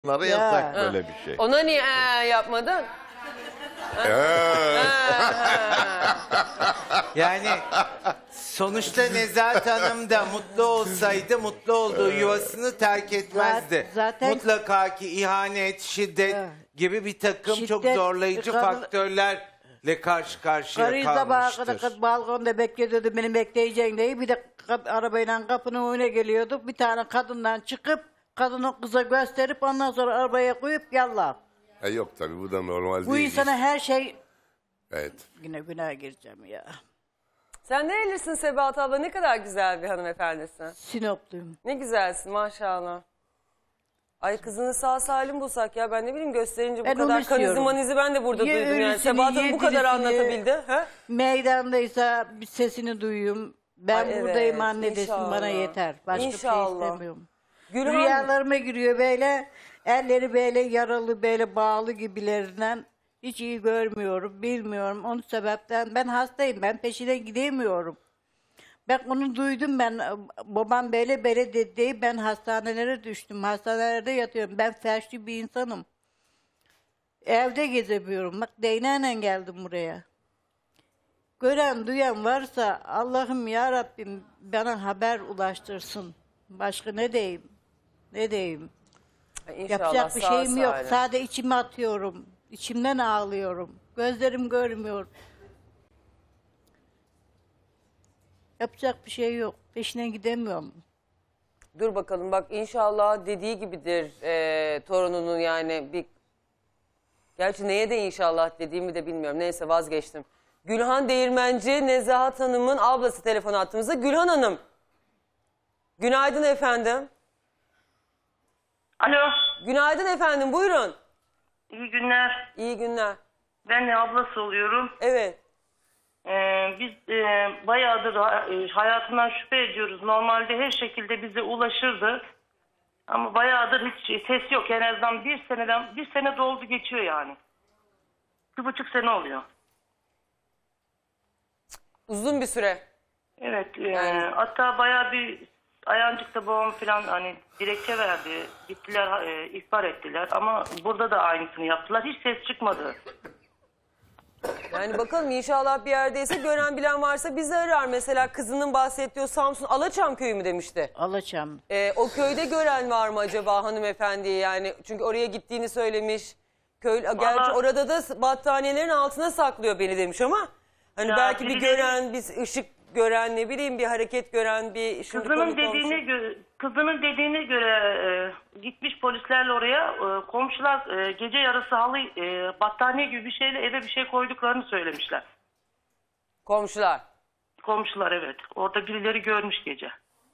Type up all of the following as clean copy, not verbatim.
Bunlara yasak böyle bir şey. Ona niye yapmadın? Yani sonuçta Nezahat Hanım da mutlu olsaydı mutlu olduğu yuvasını terk etmezdi. Zaten- Mutlaka ki ihanet, şiddet gibi bir takım çok Şiddet, zorlayıcı faktörlerle karşı karşıya Karıyı sabaha kalmıştır. kadar balkonda bekliyordu beni bekleyeceğin diye. Bir de arabayla kapının önüne geliyordu. Bir tane kadından çıkıp kadını kıza gösterip ondan sonra arabaya koyup yallah. Yok tabii bu da normal Bu değil. insana her şey... Evet. Yine günaha gireceğim ya. Sen nerelisin Sebahat abla? Ne kadar güzel bir hanımefendisin. Sinopluyum. Ne güzelsin maşallah. Ay kızını sağ salim bulsak ya, ben ne bileyim, gösterince bu Ben onu kadar istiyorum. kanızımanizi ben de burada Ye duydum yani. ölüsünü, Sebahat Hanım ye bu kadar dirisini. anlatabildi. Ha? Meydandaysa bir sesini duyayım. Ben Ay, buradayım evet, anne desin, inşallah. bana yeter. Başka bir şey İnşallah. istemiyorum. Gülhan, Rüyalarıma giriyor böyle. Elleri böyle yaralı, böyle bağlı gibilerinden. Hiç iyi görmüyorum, bilmiyorum. Onun sebepten ben hastayım. Ben peşine gidemiyorum. Ben onu duydum ben. Babam böyle dedi. Ben hastanelere düştüm. Hastanelerde yatıyorum. Ben felçli bir insanım. Evde gezemiyorum. Bak değneğle geldim buraya. Gören, duyan varsa Allah'ım ya Rabbim bana haber ulaştırsın. Başka ne diyeyim? Ne diyeyim? İnşallah Yapacak bir sağ şeyim yok. salim. Sadece içime atıyorum. İçimden ağlıyorum. Gözlerim görmüyor. Yapacak bir şey yok. Peşine gidemiyorum. Dur bakalım, bak inşallah dediği gibidir torununun, yani bir... Gerçi neye de inşallah dediğimi de bilmiyorum. Neyse, vazgeçtim. Gülhan Değirmenci, Nezahat Hanım'ın ablası telefon attığımızda. Gülhan Hanım. Günaydın efendim. Alo, Günaydın efendim, buyurun. iyi günler. İyi günler. Ben de ablası oluyorum. Evet. Biz bayağıdır hayatından şüphe ediyoruz. Normalde her şekilde bize ulaşırdı. Ama bayağıdır hiç ses yok. En azından bir sene doldu geçiyor yani. 1,5 sene oluyor. Uzun bir süre. Evet, Yani- hatta bayağı bir Ayancık'ta babam falan hani dilekçe verdi. Gittiler, ihbar ettiler ama burada da aynısını yaptılar. Hiç ses çıkmadı. Yani bakalım, inşallah bir yerdeyse, gören bilen varsa bizi arar. Mesela kızının bahsettiği o Samsun Alaçam köyü mü demişti? Alaçam. O köyde gören var mı acaba hanımefendiyi, yani çünkü oraya gittiğini söylemiş. Gerçi orada da battaniyelerin altına saklıyor beni demiş ama hani Ya belki bir birileri- gören, bir ışık gören, ne bileyim bir hareket gören, bir şimdi Kızının dediğine göre gitmiş polislerle oraya, komşular gece yarısı halı, battaniye gibi bir şeyle eve bir şey koyduklarını söylemişler. komşular. Komşular, evet. Orada birileri görmüş gece.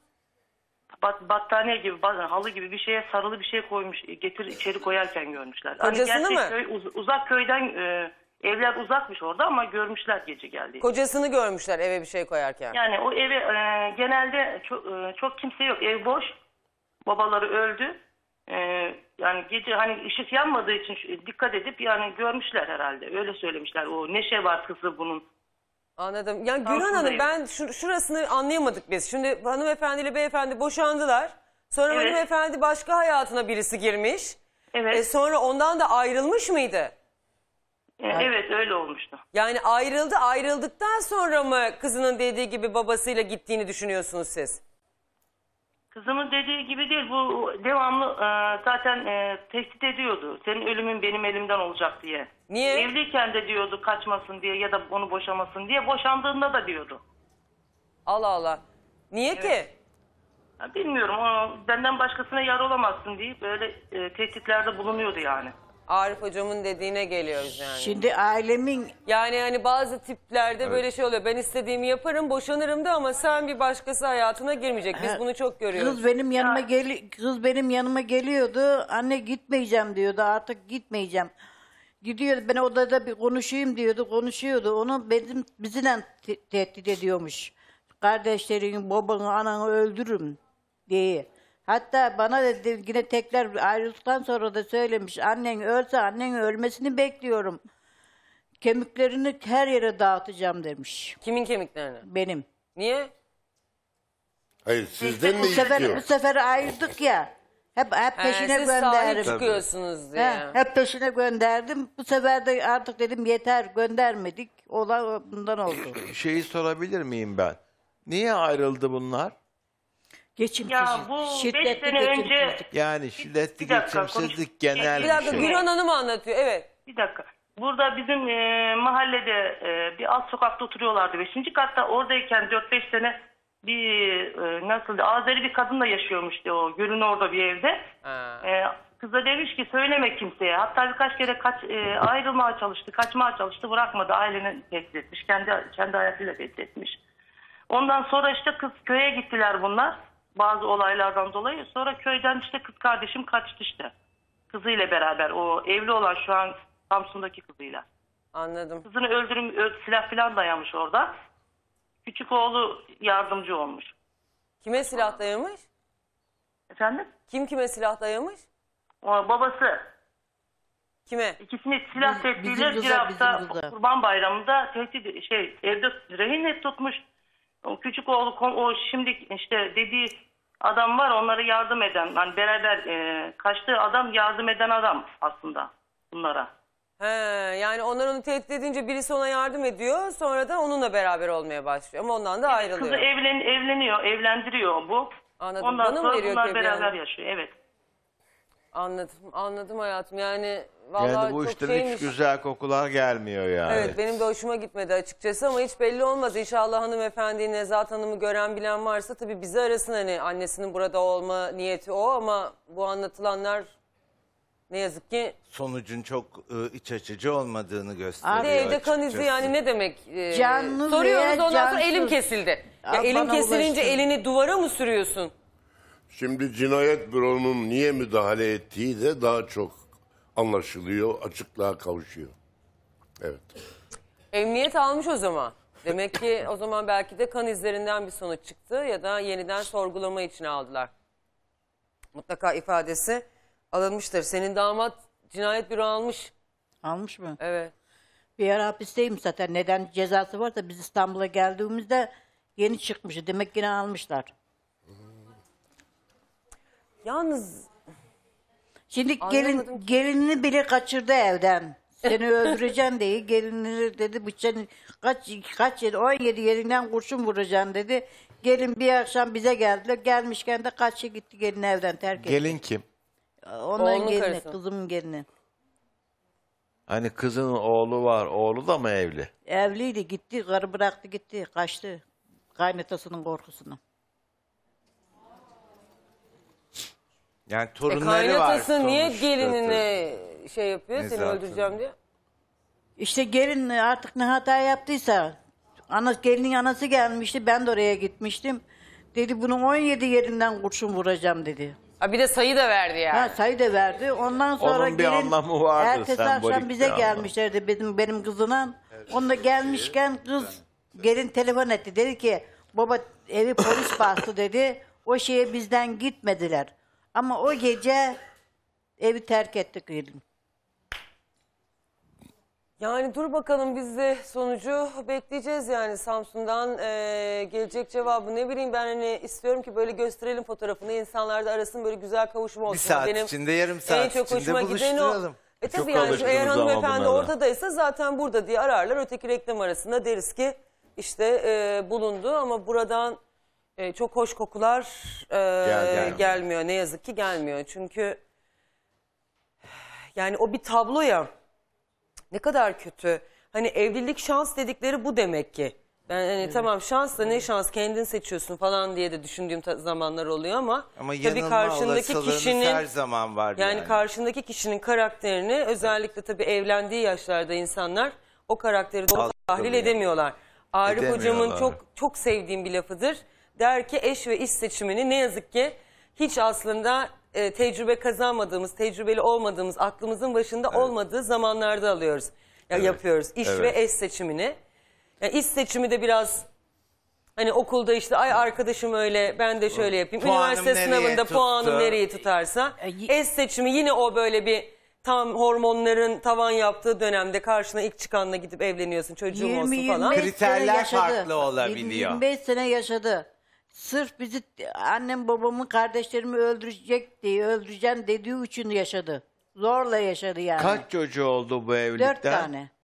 Battaniye gibi, halı gibi bir şeye sarılı bir şey koymuş, getir içeri koyarken görmüşler. Kocasını mı? Uzak köyden, evler uzakmış orada ama görmüşler gece geldiği. Kocasını görmüşler eve bir şey koyarken. Yani o eve genelde çok kimse yok. Ev boş. Babaları öldü. Yani gece hani ışık yanmadığı için dikkat edip yani görmüşler herhalde. Öyle söylemişler. O Neşe var kızı bunun. Anladım. Yani Gülhan Hanım, Samsun'dayım. ben şurasını anlayamadık biz. Şimdi hanımefendiyle beyefendi boşandılar. Sonra Evet. hanımefendi başka hayatına birisi girmiş. Evet. Sonra ondan da ayrılmış mıydı? Evet, öyle olmuştu. Yani ayrıldıktan sonra mı kızının dediği gibi babasıyla gittiğini düşünüyorsunuz siz? Kızımın dediği gibi değil. Bu devamlı zaten tehdit ediyordu. Senin ölümün benim elimden olacak diye. Niye? Evliyken de diyordu kaçmasın diye ya da onu boşamasın diye. Boşandığında da diyordu. Allah Allah. Niye ki? Ya bilmiyorum. O benden başkasına yar olamazsın diye böyle tehditlerde bulunuyordu yani. Arif hocamın dediğine geliyoruz yani. Şimdi ailemin Yani bazı tiplerde böyle şey oluyor. Ben istediğimi yaparım, boşanırım da ama sen bir başkası hayatına girmeyecek. Biz bunu çok görüyoruz. kız benim yanıma geliyordu. Anne gitmeyeceğim diyordu. Artık gitmeyeceğim. Gidiyordu. Ben odada bir konuşayım diyordu. Konuşuyordu. Onu bizimle tehdit ediyormuş. Kardeşlerini, babanı, ananı öldürürüm diye. Hatta bana da yine tekrar ayrıldıktan sonra da söylemiş. Annen ölse annenin ölmesini bekliyorum. Kemiklerini her yere dağıtacağım demiş. Kimin kemiklerini? Benim. Niye? Hayır sizden mi Bu istiyor? sefer ayrıldık ya. Hep peşine siz sahip gönderdim. çıkıyorsunuz diye. Hep peşine gönderdim. Bu sefer de artık dedim yeter, göndermedik. Olay bundan oldu. Şeyi sorabilir miyim ben? Niye ayrıldı bunlar? Geçim Ya bu 5 sene önce Yani şiddetli Bir dakika, geçimsizlik genel Bir dakika bir şey. Gülhan Hanım anlatıyor. Evet. bir dakika. Burada bizim mahallede bir alt sokakta oturuyorlardı. 5. katta oradayken 4-5 sene bir nasıl Azeri bir kadınla yaşıyormuştu o gölün orada bir evde. Kıza demiş ki söyleme kimseye. Hatta birkaç kere ayrılmaya çalıştı, kaçmaya çalıştı, bırakmadı. Aileni tehdit etmiş, kendi hayatıyla tehdit etmiş. Ondan sonra işte kız köye gittiler bunlar. Bazı olaylardan dolayı. Sonra köyden işte kız kardeşim kaçtı işte. Kızıyla beraber. O evli olan şu an Samsun'daki kızıyla. Anladım. Kızını silah falan dayamış orada. Küçük oğlu yardımcı olmuş. Kime silah dayamış? Efendim? Kim kime silah dayamış? O babası. Kime? İkisini silah bizim tehdidiyle kıza, Ciraf'ta bizim kıza. Kurban Bayramı'nda evde rehin tutmuş. O küçük oğlu o şimdi işte dediği adam var, onlara yardım eden, hani beraber kaçtığı adam, yardım eden adam aslında bunlara. He, yani onlar onu tehdit edince birisi ona yardım ediyor. Sonra da onunla beraber olmaya başlıyor. Ama ondan da ayrılıyor. Kızı evleniyor, evlendiriyor bu. Anladım. Ondan Bana mı sonra veriyor bunlar Kebriye beraber Hanım? yaşıyor. Evet. Anladım hayatım. Yani vallahi Yani bu çok işten şeymiş. hiç güzel kokular gelmiyor yani. Evet, benim de hoşuma gitmedi açıkçası ama hiç belli olmaz. İnşallah hanımefendi, Nezahat Hanım'ı gören bilen varsa tabii bizi arasın, hani annesinin burada olma niyeti o, ama bu anlatılanlar ne yazık ki Sonucun çok iç açıcı olmadığını bir gösteriyor. de evde kan izi, açıkçası. yani ne demek? Canlı Soruyoruz, veya ondan sonra cansız. elim kesildi. Ya Al, elim bana kesilince ulaştın. elini duvara mı sürüyorsun? Şimdi cinayet büronun niye müdahale ettiği de daha çok anlaşılıyor, açıklığa kavuşuyor. Evet. Emniyet almış o zaman. Demek ki o zaman belki de kan izlerinden bir sonuç çıktı ya da yeniden sorgulama için aldılar. Mutlaka ifadesi alınmıştır. Senin damat cinayet büro almış. Almış mı? Evet. Bir ara hapisteyim zaten. Neden cezası varsa biz İstanbul'a geldiğimizde yeni çıkmıştı. Demek yine almışlar. Yalnız Şimdi Anlamadım ki. gelinini bile kaçırdı evden. Seni öldüreceğim diye gelinini dedi bıçağını kaç yeri 17 yerinden kurşun vuracaksın dedi. Gelin bir akşam bize geldiler. Gelmişken de kaçtı gitti, gelin evden terk etti. Gelin kim? Onların Oğlunun gelini, karısı. kızımın gelini. Hani kızın oğlu var. Oğlu da mı evli? Evliydi, gitti, karı bıraktı gitti, kaçtı. Kaynatasının korkusuna. Yani torunları var. kaynatası niye sonuçta. gelinine şey yapıyor, seni Nezahat öldüreceğim diye? İşte gelin artık ne hata yaptıysa, gelinin anası gelmişti, ben de oraya gitmiştim. Dedi bunun 17 yerinden kurşun vuracağım dedi. Ha, bir de sayı da verdi yani. Ha, sayı da verdi. Ondan sonra Onun bir gelin anlamı vardır, ertesi sembolik akşam bir bize anlam. gelmişlerdi benim kızına. Onunla gelmişken kız gelin telefon etti. Dedi ki baba evi polis bastı dedi. O şeye bizden gitmediler. Ama o gece evi terk ettik gelin. Yani dur bakalım, biz de sonucu bekleyeceğiz yani Samsun'dan gelecek cevabı. Ne bileyim ben, hani istiyorum ki böyle gösterelim fotoğrafını, insanlar da arasın, böyle güzel kavuşma olsun. Bir saat Benim içinde, yarım en saat çok içinde hoşuma giden o. buluşturalım. Tabii Çok yani alışkınız eğer ama hanımefendi bunlara. ortadaysa zaten burada diye ararlar. Öteki reklam arasında deriz ki işte bulundu, ama buradan çok hoş kokular gelmiyor. Ne yazık ki gelmiyor. Çünkü yani o bir tablo ya. Ne kadar kötü. Hani evlilik şans dedikleri bu demek ki. Ben hani tamam, şans da ne şans, kendin seçiyorsun falan diye de düşündüğüm zamanlar oluyor ama tabii yanılma karşındaki olasılığınız kişinin her zaman var yani. karşındaki kişinin karakterini, özellikle tabii evlendiği yaşlarda insanlar o karakteri doğru tahlil edemiyorlar. Arif hocamın Edemiyorlar. çok sevdiğim bir lafıdır. Der ki eş ve iş seçimini ne yazık ki hiç aslında tecrübe kazanmadığımız, tecrübeli olmadığımız, aklımızın başında olmadığı zamanlarda alıyoruz. Yapıyoruz iş ve eş seçimini. Yani iş seçimi de biraz hani okulda işte ay arkadaşım öyle, ben de şöyle yapayım. Puanım Üniversite nereye sınavında tuttu? puanım nereyi tutarsa. Eş seçimi yine o böyle bir tam hormonların tavan yaptığı dönemde karşına ilk çıkanla gidip evleniyorsun, çocuğum olsun falan. 20-25 Kriterler sene yaşadı. farklı olabiliyor. 25 sene yaşadı. Sırf bizi annem babamın kardeşlerimi öldürecek diye öldüreceğim dediği için yaşadı. Zorla yaşadı yani. Kaç çocuğu oldu bu evlilikten? 4 tane.